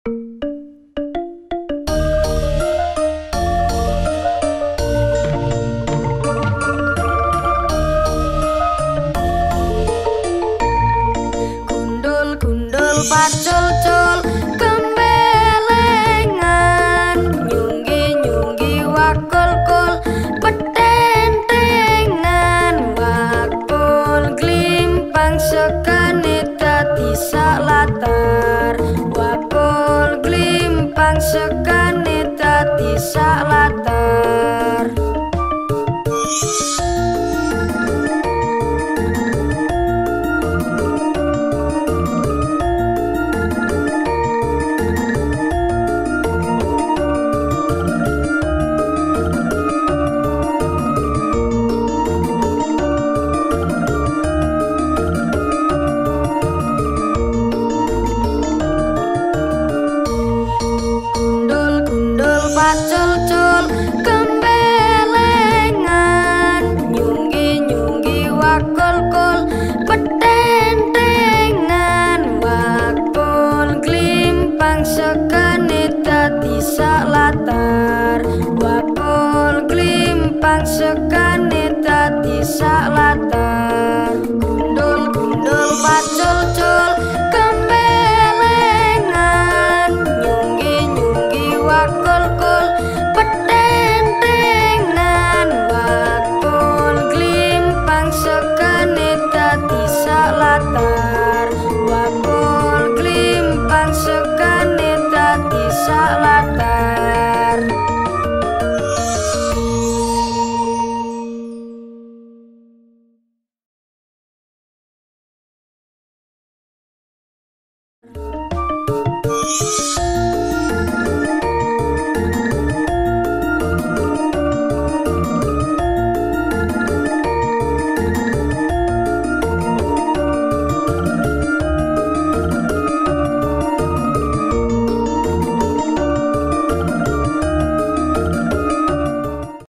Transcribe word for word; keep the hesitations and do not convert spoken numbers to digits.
Gundul pacul-cul kembelengan, nyunggi-nyunggi wakul-kul petentengan, wakul glimpang sekane dadi latar, wakul glimpang sekane dadi latar. Pacul-cul kembelengan, nyunggi-nyunggi wakul-kul petentengan, wakul glimpang sekane dadi latar, wakul glimpang sekane dadi latar. Gundul-gundul pacul-cul kembelengan, nyunggi-nyunggi wakul-kul petentengan, wakul glimpang sekane dadi latar, wakul glimpang sekane dadi latar.